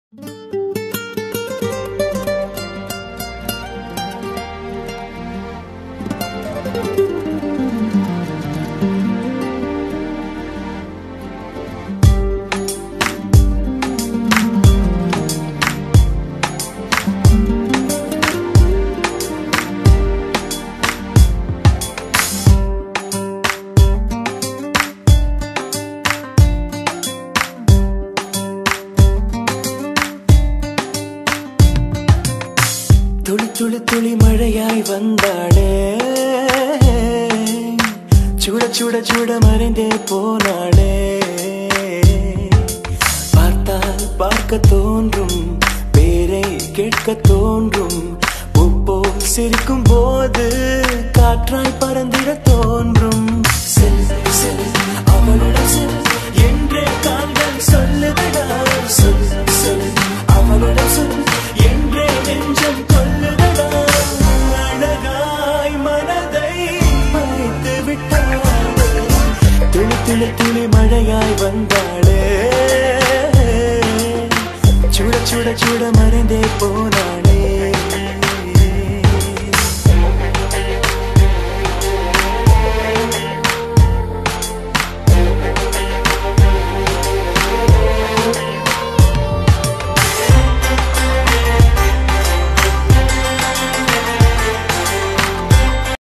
துளி துளி துளி மழையாய் வந்தாளே, சுட சுட சுட மறைந்தே போனாளே. பார்த்தால் பார்க்க தோன்றும், பேரை கேட்க தோன்றும், பூப்போல் சிரிக்கும் போது காற்றாய் பறந்திட தோன்றும். செல் செல் அவளுடன் செல் என்றே கால்கள் சொல்லுதடா. சொல் சொல் அவளுடன் சொல் என்றே நெஞ்சம் கொல்லுதடா. அழகாய் மனதை மறைத்து விட்டாளே, துளி துளி துளி மழையாய் வந்தாளே, சுட சுட சுட மறைந்தே போனாள்.